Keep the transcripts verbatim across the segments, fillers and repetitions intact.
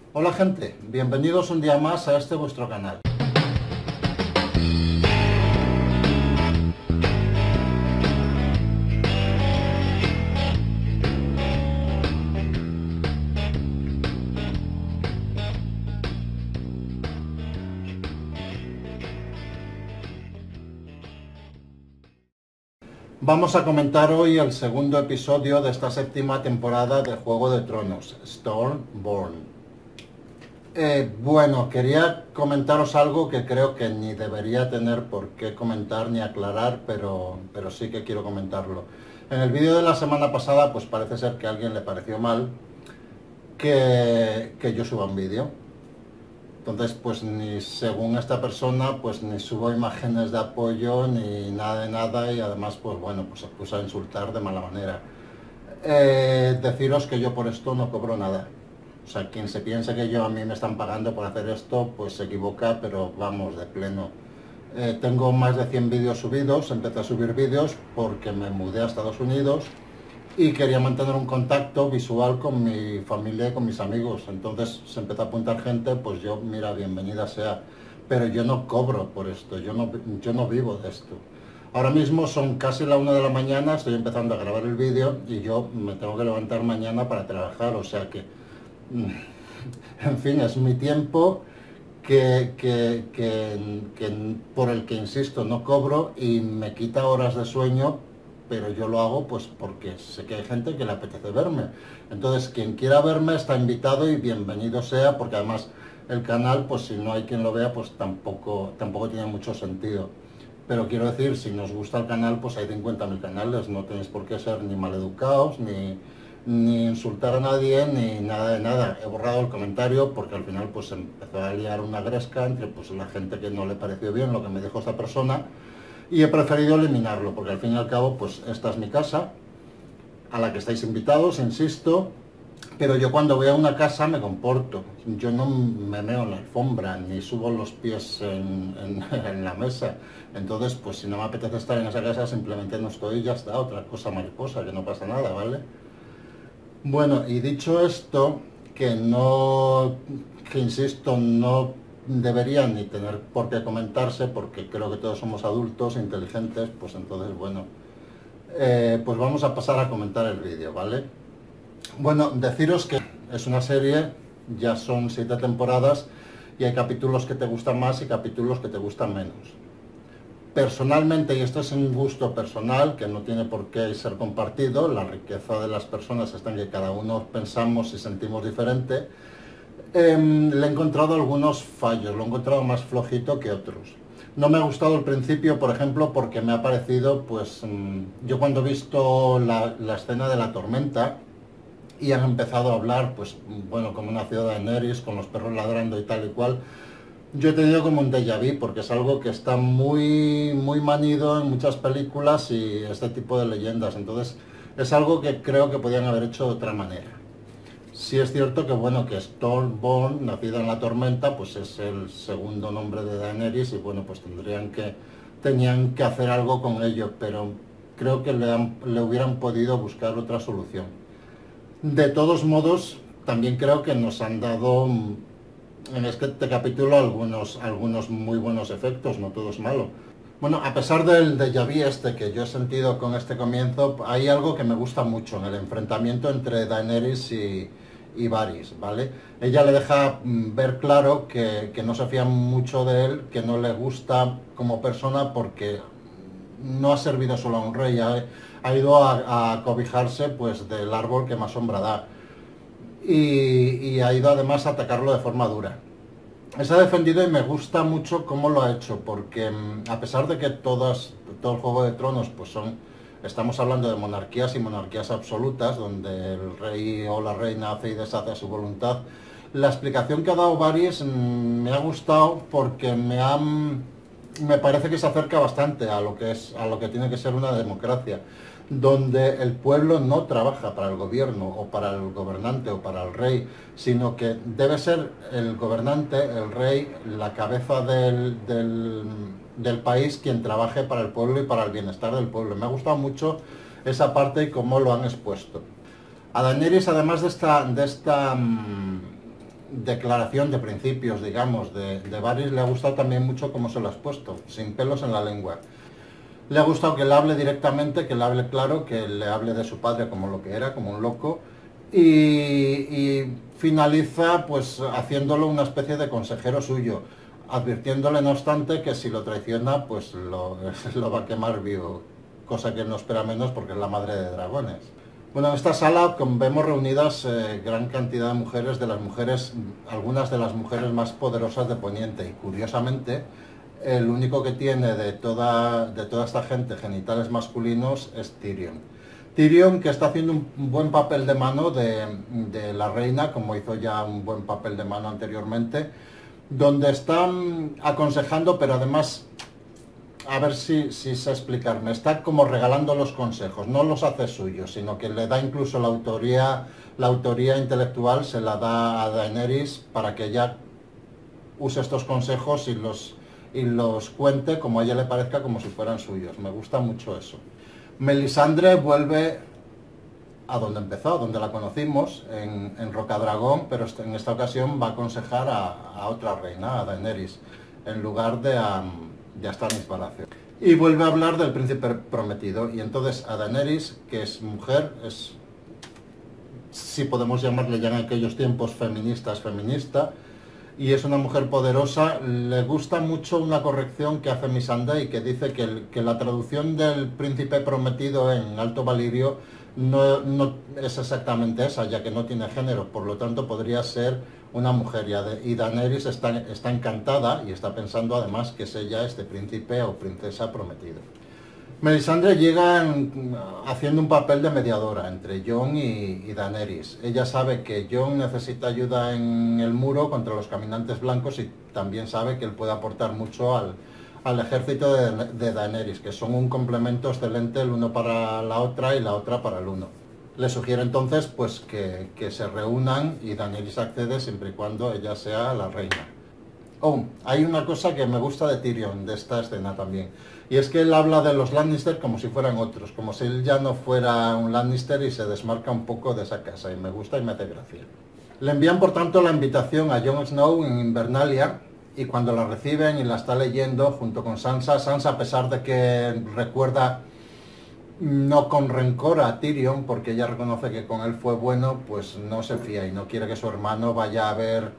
Hola gente, bienvenidos un día más a este vuestro canal. Vamos a comentar hoy el segundo episodio de esta séptima temporada de Juego de Tronos, Stormborn. Eh, bueno, quería comentaros algo que creo que ni debería tener por qué comentar ni aclarar, pero, pero sí que quiero comentarlo. En el vídeo de la semana pasada, pues parece ser que a alguien le pareció mal que, que yo suba un vídeo. Entonces, pues ni según esta persona, pues ni subo imágenes de apoyo ni nada de nada, y además, pues bueno, pues se puso a insultar de mala manera. Eh, deciros que yo por esto no cobro nada. O sea, quien se piense que yo a mí me están pagando por hacer esto, pues se equivoca, pero vamos, de pleno. Eh, tengo más de cien vídeos subidos, empecé a subir vídeos porque me mudé a Estados Unidos y quería mantener un contacto visual con mi familia y con mis amigos. Entonces se empezó a apuntar gente, pues yo, mira, bienvenida sea. Pero yo no cobro por esto, yo no, yo no vivo de esto. Ahora mismo son casi la una de la mañana, estoy empezando a grabar el vídeo y yo me tengo que levantar mañana para trabajar, o sea que, en fin, es mi tiempo que, que, que, que por el que, insisto, no cobro y me quita horas de sueño, pero yo lo hago pues porque sé que hay gente que le apetece verme. Entonces, quien quiera verme está invitado y bienvenido sea, porque además el canal, pues si no hay quien lo vea, pues tampoco, tampoco tiene mucho sentido. Pero quiero decir, si nos gusta el canal, pues hay cincuenta mil canales, no tenéis por qué ser ni maleducados, ni, ni insultar a nadie, ni nada de nada. He borrado el comentario porque al final pues empezó a liar una gresca entre pues la gente que no le pareció bien lo que me dijo esta persona, y he preferido eliminarlo, porque al fin y al cabo, pues esta es mi casa, a la que estáis invitados, insisto, pero yo cuando voy a una casa me comporto. Yo no me meo en la alfombra, ni subo los pies en, en, en la mesa. Entonces, pues si no me apetece estar en esa casa, simplemente no estoy y ya está, otra cosa mariposa, que no pasa nada, ¿vale? Bueno, y dicho esto, que no, que insisto, no deberían ni tener por qué comentarse, porque creo que todos somos adultos, inteligentes, pues entonces, bueno, eh, pues vamos a pasar a comentar el vídeo, ¿vale? Bueno, deciros que es una serie, ya son siete temporadas, y hay capítulos que te gustan más y capítulos que te gustan menos. Personalmente, y esto es un gusto personal que no tiene por qué ser compartido, la riqueza de las personas está en que cada uno pensamos y sentimos diferente, eh, le he encontrado algunos fallos, lo he encontrado más flojito que otros. No me ha gustado al principio, por ejemplo, porque me ha parecido, pues, yo cuando he visto la, la escena de la tormenta y han empezado a hablar, pues, bueno, como nació Daenerys, con los perros ladrando y tal y cual, yo he tenido como un déjà vu, porque es algo que está muy, muy manido en muchas películas y este tipo de leyendas. Entonces, es algo que creo que podían haber hecho de otra manera. Sí es cierto que, bueno, que Stormborn, nacida en la tormenta, pues es el segundo nombre de Daenerys y, bueno, pues tendrían que, tenían que hacer algo con ello, pero creo que le, han, le hubieran podido buscar otra solución. De todos modos, también creo que nos han dado en este capítulo algunos, algunos muy buenos efectos, no todo es malo. Bueno, a pesar del déjà vu este que yo he sentido con este comienzo, hay algo que me gusta mucho en el enfrentamiento entre Daenerys y, y Varys, ¿vale? Ella le deja ver claro que, que no se fía mucho de él, que no le gusta como persona porque no ha servido solo a un rey, ha, ha ido a, a cobijarse pues del árbol que más sombra da. Y, y ha ido además a atacarlo de forma dura. Se ha defendido y me gusta mucho cómo lo ha hecho, porque a pesar de que todas, todo el Juego de Tronos pues son, estamos hablando de monarquías y monarquías absolutas, donde el rey o la reina hace y deshace a su voluntad, la explicación que ha dado Varys me ha gustado porque me ha, me parece que se acerca bastante a lo que es, a lo que tiene que ser una democracia, donde el pueblo no trabaja para el gobierno o para el gobernante o para el rey, sino que debe ser el gobernante, el rey, la cabeza del, del, del país quien trabaje para el pueblo y para el bienestar del pueblo. Me ha gustado mucho esa parte y cómo lo han expuesto. A Daenerys, además de esta, de esta declaración de principios, digamos, de, de Varys, le ha gustado también mucho cómo se lo has puesto, sin pelos en la lengua. Le ha gustado que le hable directamente, que le hable claro, que le hable de su padre como lo que era, como un loco, y, y finaliza pues haciéndolo una especie de consejero suyo, advirtiéndole no obstante que si lo traiciona pues lo, lo va a quemar vivo, cosa que no espera menos porque es la madre de dragones. Bueno, en esta sala vemos reunidas eh, gran cantidad de mujeres, de las mujeres, algunas de las mujeres más poderosas de Poniente, y curiosamente el único que tiene de toda, de toda esta gente genitales masculinos es Tyrion. Tyrion, que está haciendo un buen papel de mano de, de la reina, como hizo ya un buen papel de mano anteriormente, donde están aconsejando, pero además, a ver si, si sé explicarme, está como regalando los consejos, no los hace suyos, sino que le da incluso la autoría, la autoría intelectual, se la da a Daenerys para que ella use estos consejos y los, y los cuente como a ella le parezca, como si fueran suyos. Me gusta mucho eso. Melisandre vuelve a donde empezó, donde la conocimos, en, en Rocadragón, pero en esta ocasión va a aconsejar a, a otra reina, a Daenerys, en lugar de a, de a Stannis Baratheon. Y vuelve a hablar del príncipe prometido, y entonces a Daenerys, que es mujer, es, si podemos llamarle ya en aquellos tiempos feminista, es feminista, y es una mujer poderosa. Le gusta mucho una corrección que hace Missandei, que dice que, el, que la traducción del príncipe prometido en Alto Valyrio no, no es exactamente esa, ya que no tiene género, por lo tanto podría ser una mujer, y Daenerys está, está encantada y está pensando además que es ella este príncipe o princesa prometido. Melisandre llega en, haciendo un papel de mediadora entre Jon y, y Daenerys. Ella sabe que Jon necesita ayuda en el muro contra los caminantes blancos, y también sabe que él puede aportar mucho al, al ejército de, de Daenerys, que son un complemento excelente el uno para la otra y la otra para el uno. Le sugiere entonces pues que, que se reúnan, y Daenerys accede siempre y cuando ella sea la reina. Oh, hay una cosa que me gusta de Tyrion, de esta escena también, y es que él habla de los Lannister como si fueran otros, como si él ya no fuera un Lannister, y se desmarca un poco de esa casa, y me gusta y me hace gracia. Le envían por tanto la invitación a Jon Snow en Invernalia, y cuando la reciben y la está leyendo junto con Sansa, Sansa, a pesar de que recuerda no con rencor a Tyrion, porque ella reconoce que con él fue bueno, pues no se fía y no quiere que su hermano vaya a ver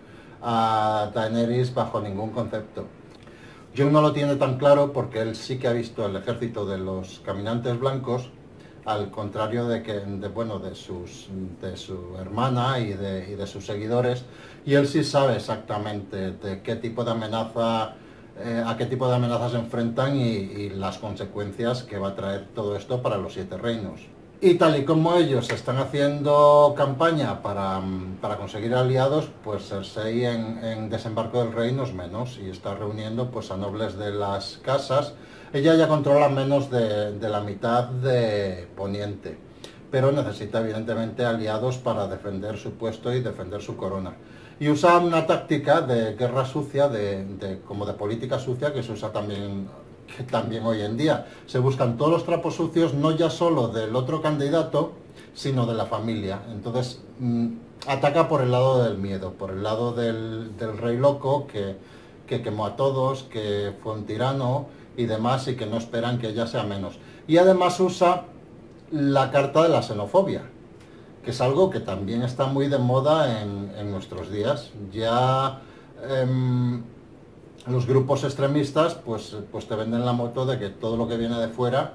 a Daenerys bajo ningún concepto. Jon no lo tiene tan claro, porque él sí que ha visto el ejército de los caminantes blancos, al contrario de que de, bueno, de, sus, de su hermana y de, y de sus seguidores, y él sí sabe exactamente de qué tipo de amenaza, eh, a qué tipo de amenazas se enfrentan, y, y las consecuencias que va a traer todo esto para los Siete Reinos. Y tal y como ellos están haciendo campaña para, para conseguir aliados, pues Cersei en, en Desembarco del Rey no es menos, y está reuniendo pues a nobles de las casas. Ella ya controla menos de, de la mitad de Poniente, pero necesita evidentemente aliados para defender su puesto y defender su corona. Y usa una táctica de guerra sucia, de, de, como de política sucia, que se usa también... que también hoy en día. Se buscan todos los trapos sucios, no ya solo del otro candidato, sino de la familia. Entonces mmm, ataca por el lado del miedo, por el lado del, del rey loco que, que quemó a todos, que fue un tirano y demás, y que no esperan que ella sea menos. Y además usa la carta de la xenofobia, que es algo que también está muy de moda en, en nuestros días. Ya... Eh, los grupos extremistas pues, pues te venden la moto de que todo lo que viene de fuera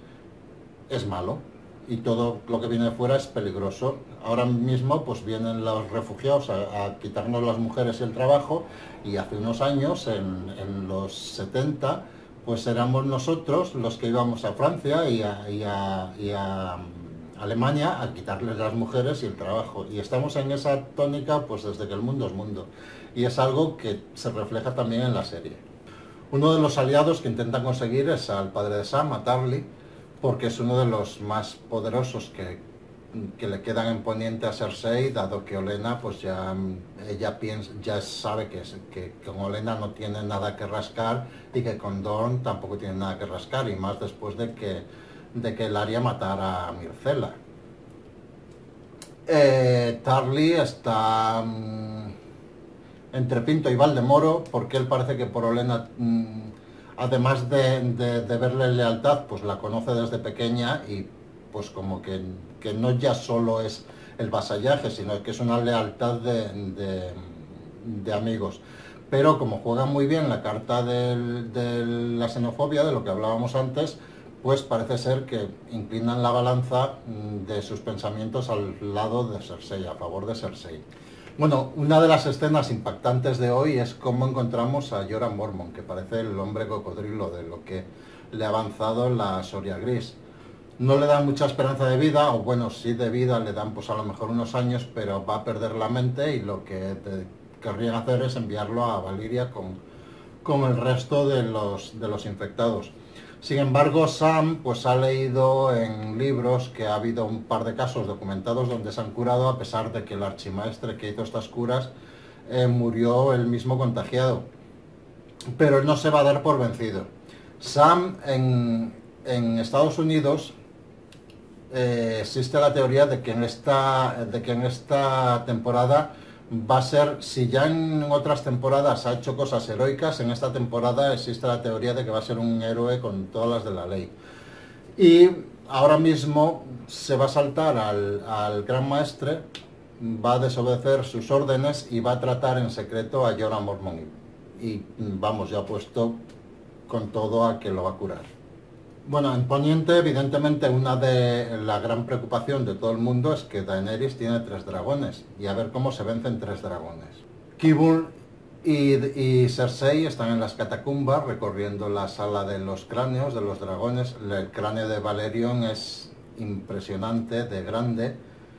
es malo, y todo lo que viene de fuera es peligroso. Ahora mismo pues vienen los refugiados a, a quitarnos las mujeres y el trabajo, y hace unos años, en, en los setenta, pues éramos nosotros los que íbamos a Francia y a, y a, y a Alemania a quitarles las mujeres y el trabajo, y estamos en esa tónica pues desde que el mundo es mundo, y es algo que se refleja también en la serie. Uno de los aliados que intentan conseguir es al padre de Sam, a Tarly, porque es uno de los más poderosos que, que le quedan en Poniente a Cersei, dado que Olenna pues ya, ella piensa, ya sabe que, que con Olenna no tiene nada que rascar, y que con Dorne tampoco tiene nada que rascar, y más después de que, de que Ellaria matara a Myrcella. Eh, Tarly está... entre Pinto y Valdemoro, porque él parece que por Olenna, mmm, además de, de, de verle lealtad, pues la conoce desde pequeña y pues como que, que no ya solo es el vasallaje, sino que es una lealtad de, de, de amigos. Pero como juega muy bien la carta de, de la xenofobia, de lo que hablábamos antes, pues parece ser que inclinan la balanza de sus pensamientos al lado de Cersei, a favor de Cersei. Bueno, una de las escenas impactantes de hoy es cómo encontramos a Jorah Mormont, que parece el hombre cocodrilo de lo que le ha avanzado la Soria Gris. No le dan mucha esperanza de vida, o bueno, sí de vida, le dan pues a lo mejor unos años, pero va a perder la mente y lo que te querrían hacer es enviarlo a Valyria con, con el resto de los, de los infectados. Sin embargo, Sam pues ha leído en libros que ha habido un par de casos documentados donde se han curado, a pesar de que el archimaestre que hizo estas curas eh, murió él mismo contagiado. Pero él no se va a dar por vencido. Sam en, en Estados Unidos eh, existe la teoría de que en esta, de que en esta temporada va a ser, si ya en otras temporadas ha hecho cosas heroicas, en esta temporada existe la teoría de que va a ser un héroe con todas las de la ley. Y ahora mismo se va a saltar al, al Gran Maestre, va a desobedecer sus órdenes y va a tratar en secreto a Jorah Mormont. Y vamos, ya ha puesto con todo a que lo va a curar. Bueno, en Poniente, evidentemente, una de la gran preocupación de todo el mundo es que Daenerys tiene tres dragones, y a ver cómo se vencen tres dragones. Qyburn y, y Cersei están en las catacumbas recorriendo la sala de los cráneos de los dragones. El cráneo de Valerion es impresionante, de grande,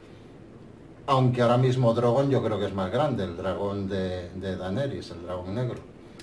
aunque ahora mismo Drogon yo creo que es más grande, el dragón de, de Daenerys, el dragón negro.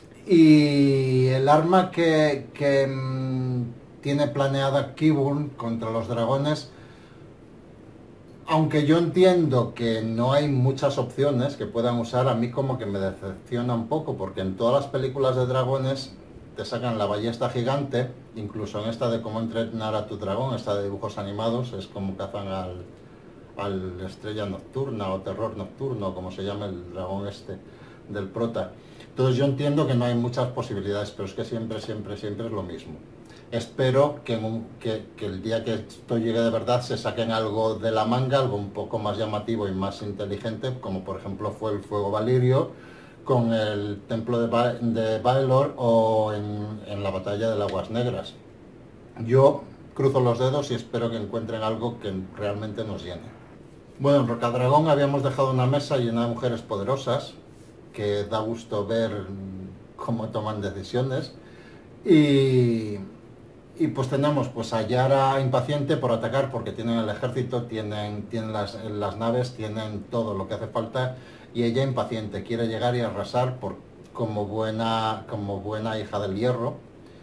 Y el arma que... que tiene planeada Qyburn contra los dragones, aunque yo entiendo que no hay muchas opciones que puedan usar, a mí como que me decepciona un poco, porque en todas las películas de dragones te sacan la ballesta gigante, incluso en esta de cómo entrenar a tu dragón, esta de dibujos animados, es como cazan al, al estrella nocturna o terror nocturno, como se llama el dragón este del prota. Entonces yo entiendo que no hay muchas posibilidades, pero es que siempre, siempre, siempre es lo mismo. Espero que, en un, que, que el día que esto llegue de verdad se saquen algo de la manga, algo un poco más llamativo y más inteligente, como por ejemplo fue el fuego valirio con el templo de, ba de Baelor o en, en la batalla de las Aguas Negras. Yo cruzo los dedos y espero que encuentren algo que realmente nos llene. Bueno, en Rocadragón habíamos dejado una mesa llena de mujeres poderosas, que da gusto ver cómo toman decisiones, y... Y pues tenemos pues a Yara impaciente por atacar, porque tienen el ejército, tienen, tienen las, las naves, tienen todo lo que hace falta, y ella impaciente, quiere llegar y arrasar por, como, buena, como buena hija del hierro.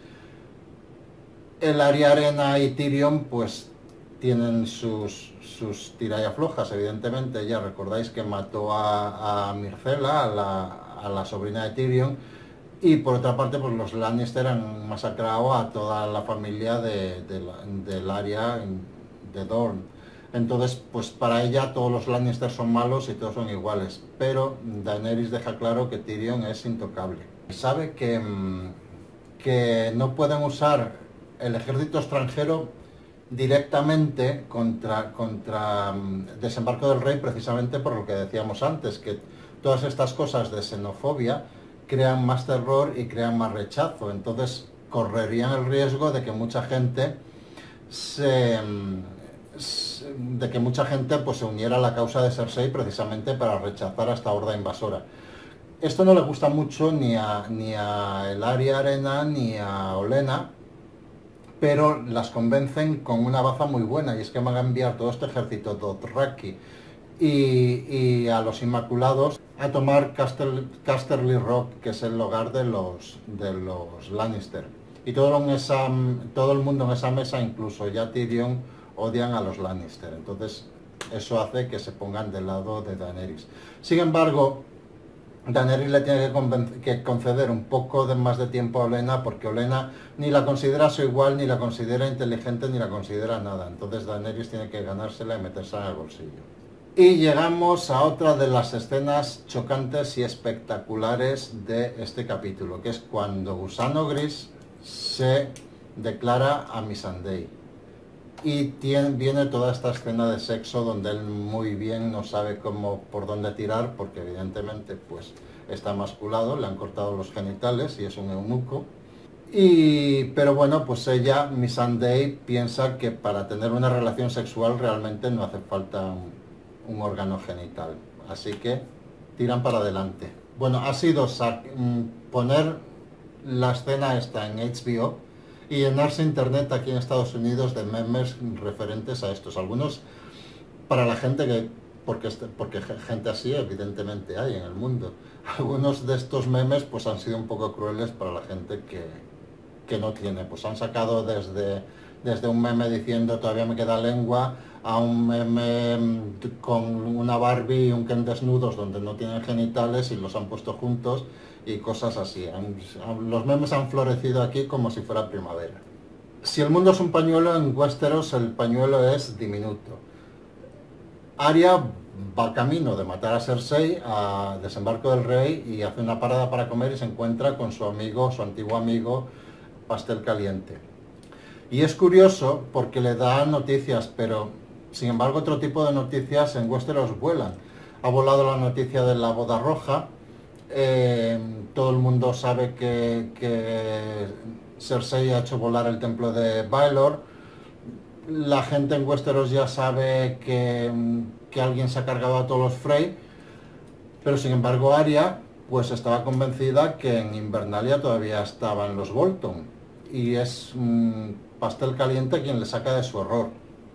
El Arya Arena y Tyrion pues tienen sus, sus tirallaflojas, evidentemente. Ya recordáis que mató a, a Myrcella, a la, a la sobrina de Tyrion. Y por otra parte, pues los Lannister han masacrado a toda la familia de, de, del área de Dorne. Entonces, pues para ella todos los Lannister son malos y todos son iguales. Pero Daenerys deja claro que Tyrion es intocable. Sabe que, que no pueden usar el ejército extranjero directamente contra, contra Desembarco del Rey, precisamente por lo que decíamos antes, que todas estas cosas de xenofobia crean más terror y crean más rechazo. Entonces correrían el riesgo de que mucha gente se, de que mucha gente pues se uniera a la causa de Cersei precisamente para rechazar a esta horda invasora. Esto no le gusta mucho ni a ni a el Arya Arena ni a Olenna, pero las convencen con una baza muy buena, y es que van a enviar todo este ejército Dothraki y, y a los Inmaculados a tomar Castle, Casterly Rock, que es el hogar de los, de los Lannister. Y todo, en esa, todo el mundo en esa mesa, incluso ya Tyrion, odian a los Lannister. Entonces eso hace que se pongan del lado de Daenerys. Sin embargo, Daenerys le tiene que, que conceder un poco de más de tiempo a Olenna, porque Olenna ni la considera su igual, ni la considera inteligente, ni la considera nada. Entonces Daenerys tiene que ganársela y metérsela en el bolsillo. Y llegamos a otra de las escenas chocantes y espectaculares de este capítulo, que es cuando Gusano Gris se declara a Missandei. Y tiene, viene toda esta escena de sexo donde él muy bien no sabe cómo por dónde tirar, porque evidentemente pues está emasculado, le han cortado los genitales y es un eunuco. Y, pero bueno, pues ella, Missandei, piensa que para tener una relación sexual realmente no hace falta un, un órgano genital. Así que tiran para adelante. Bueno, ha sido poner la escena esta en H B O y llenarse internet aquí en Estados Unidos de memes referentes a estos. Algunos para la gente que, porque, porque gente así evidentemente hay en el mundo. Algunos de estos memes pues han sido un poco crueles para la gente que, que no tiene. Pues han sacado desde, desde un meme diciendo todavía me queda lengua, a un meme con una Barbie y un Ken desnudos donde no tienen genitales y los han puesto juntos y cosas así. Los memes han florecido aquí como si fuera primavera. Si el mundo es un pañuelo, en Westeros el pañuelo es diminuto. Arya va camino de matar a Cersei a Desembarco del Rey y hace una parada para comer y se encuentra con su amigo, su antiguo amigo, Pastel Caliente. Y es curioso porque le da noticias, pero sin embargo otro tipo de noticias en Westeros vuelan. Ha volado la noticia de la boda roja. Eh, todo el mundo sabe que, que Cersei ha hecho volar el templo de Baelor. La gente en Westeros ya sabe que, que alguien se ha cargado a todos los Frey, pero sin embargo Arya pues estaba convencida que en Invernalia todavía estaban los Bolton y es mmm, Pastel Caliente quien le saca de su error.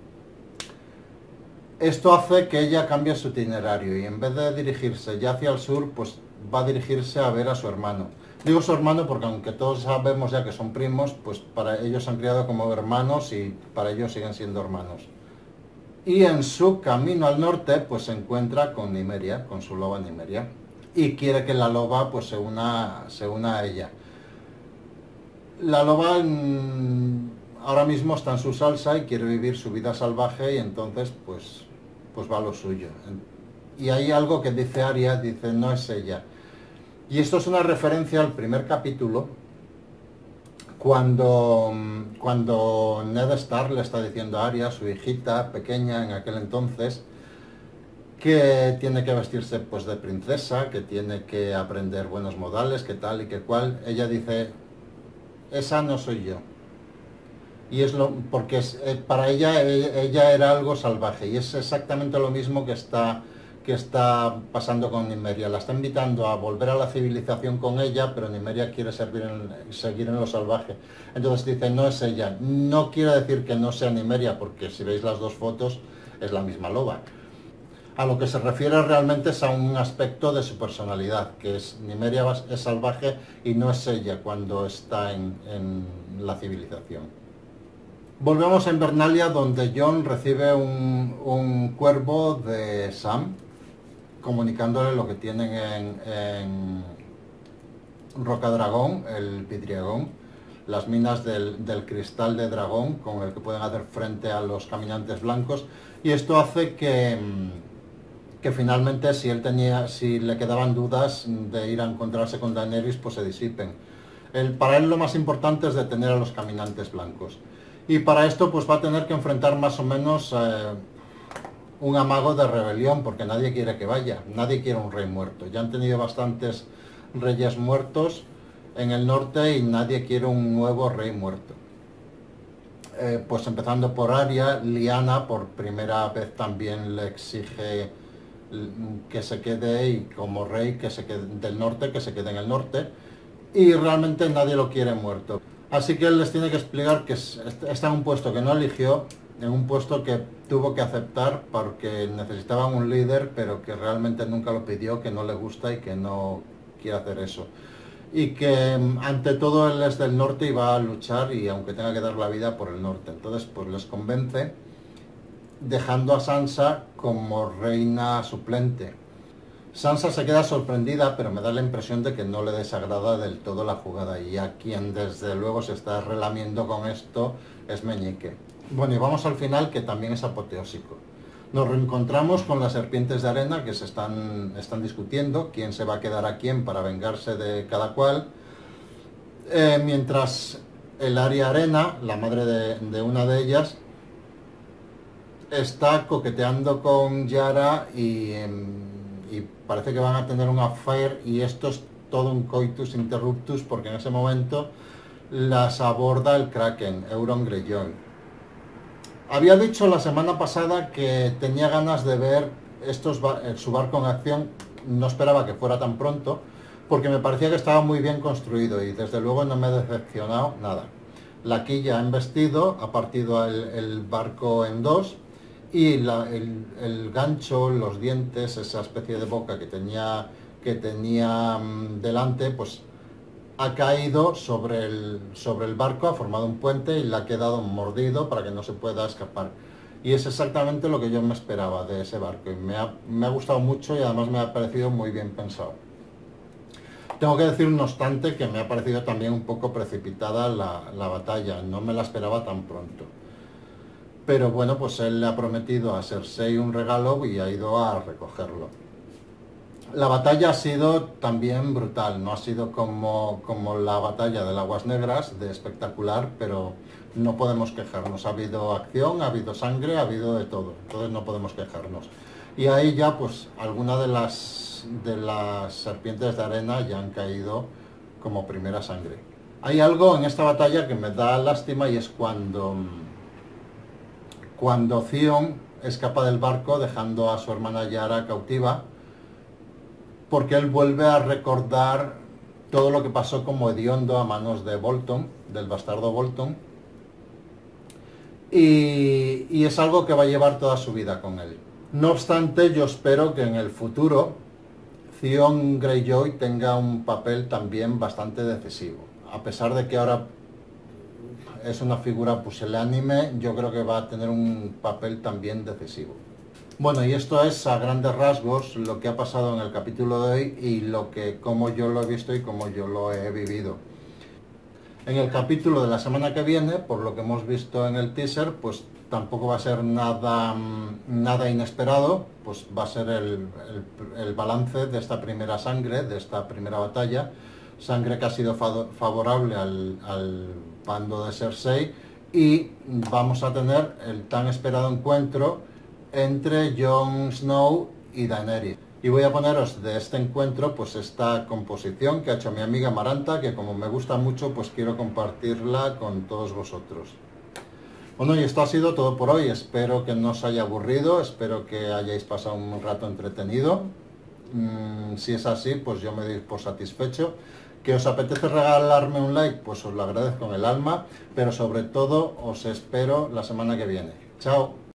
Esto hace que ella cambie su itinerario y en vez de dirigirse ya hacia el sur, pues va a dirigirse a ver a su hermano. Digo su hermano porque aunque todos sabemos ya que son primos, pues para ellos se han criado como hermanos y para ellos siguen siendo hermanos. Y en su camino al norte, pues se encuentra con Nymeria, con su loba Nymeria, y quiere que la loba pues se una, se una a ella. La loba mmm, ahora mismo está en su salsa y quiere vivir su vida salvaje y entonces pues, pues va a lo suyo. Y hay algo que dice Arya, dice no es ella. Y esto es una referencia al primer capítulo, cuando, cuando Ned Stark le está diciendo a Arya, su hijita pequeña en aquel entonces, que tiene que vestirse pues de princesa, que tiene que aprender buenos modales, que tal y que cual. Ella dice, esa no soy yo. Y es lo, porque es, para ella, ella era algo salvaje, y es exactamente lo mismo que está... que está pasando con Nymeria. La está invitando a volver a la civilización con ella, pero Nymeria quiere servir en, seguir en lo salvaje. Entonces dice, no es ella. No quiere decir que no sea Nymeria, porque si veis las dos fotos es la misma loba. A lo que se refiere realmente es a un aspecto de su personalidad, que es Nymeria es salvaje y no es ella cuando está en, en la civilización. Volvemos a Invernalia, donde Jon recibe un, un cuervo de Sam, comunicándole lo que tienen en, en Rocadragón, el vidriagón, las minas del, del cristal de dragón con el que pueden hacer frente a los caminantes blancos, y esto hace que, que finalmente si él tenía, si le quedaban dudas de ir a encontrarse con Daenerys, pues se disipen. El, para él lo más importante es detener a los caminantes blancos, y para esto pues va a tener que enfrentar más o menos eh, un amago de rebelión, porque nadie quiere que vaya, nadie quiere un rey muerto. Ya han tenido bastantes reyes muertos en el norte y nadie quiere un nuevo rey muerto. Eh, pues empezando por Arya, Lyanna por primera vez también le exige que se quede, y como rey que se quede del norte, que se quede en el norte, y realmente nadie lo quiere muerto. Así que él les tiene que explicar que está en un puesto que no eligió, en un puesto que tuvo que aceptar porque necesitaban un líder, pero que realmente nunca lo pidió, que no le gusta y que no quiere hacer eso. Y que ante todo él es del norte y va a luchar, y aunque tenga que dar la vida por el norte. Entonces pues les convence, dejando a Sansa como reina suplente. Sansa se queda sorprendida, pero me da la impresión de que no le desagrada del todo la jugada, y a quien desde luego se está relamiendo con esto es Meñique. Bueno, y vamos al final, que también es apoteósico. Nos reencontramos con las serpientes de arena que se están, están discutiendo quién se va a quedar a quién para vengarse de cada cual. Eh, mientras el Arya Arena, la madre de, de una de ellas, está coqueteando con Yara y, y parece que van a tener un affair, y esto es todo un coitus interruptus porque en ese momento las aborda el Kraken, Euron Greyjoy. Había dicho la semana pasada que tenía ganas de ver estos, su barco en acción, no esperaba que fuera tan pronto, porque me parecía que estaba muy bien construido y desde luego no me he decepcionado nada. La quilla ha embestido, ha partido el, el barco en dos, y la, el, el gancho, los dientes, esa especie de boca que tenía, que tenía um, delante, pues ha caído sobre el, sobre el barco, ha formado un puente y le ha quedado mordido para que no se pueda escapar. Y es exactamente lo que yo me esperaba de ese barco y me ha, me ha gustado mucho y además me ha parecido muy bien pensado. Tengo que decir, no obstante, que me ha parecido también un poco precipitada la, la batalla, no me la esperaba tan pronto. Pero bueno, pues él le ha prometido a Cersei un regalo y ha ido a recogerlo. La batalla ha sido también brutal, no ha sido como, como la batalla de Aguas Negras, de espectacular, pero no podemos quejarnos. Ha habido acción, ha habido sangre, ha habido de todo, entonces no podemos quejarnos. Y ahí ya pues algunas de las, de las serpientes de arena ya han caído como primera sangre. Hay algo en esta batalla que me da lástima y es cuando, cuando Theon escapa del barco dejando a su hermana Yara cautiva, porque él vuelve a recordar todo lo que pasó como hediondo a manos de Bolton, del bastardo Bolton, y, y es algo que va a llevar toda su vida con él. No obstante, yo espero que en el futuro Theon Greyjoy tenga un papel también bastante decisivo. A pesar de que ahora es una figura pusilánime, yo creo que va a tener un papel también decisivo. Bueno, y esto es a grandes rasgos lo que ha pasado en el capítulo de hoy y lo que, cómo yo lo he visto y cómo yo lo he vivido. En el capítulo de la semana que viene, por lo que hemos visto en el teaser, pues tampoco va a ser nada, nada inesperado, pues va a ser el, el, el balance de esta primera sangre, de esta primera batalla, sangre que ha sido favorable al, al bando de Cersei, y vamos a tener el tan esperado encuentro entre Jon Snow y Daenerys. Y voy a poneros de este encuentro pues esta composición que ha hecho mi amiga Maranta, que como me gusta mucho pues quiero compartirla con todos vosotros. Bueno, y esto ha sido todo por hoy, espero que no os haya aburrido, espero que hayáis pasado un rato entretenido. Mm, si es así, pues yo me doy por satisfecho. ¿Que os apetece regalarme un like? Pues os lo agradezco en el alma, pero sobre todo os espero la semana que viene. Chao.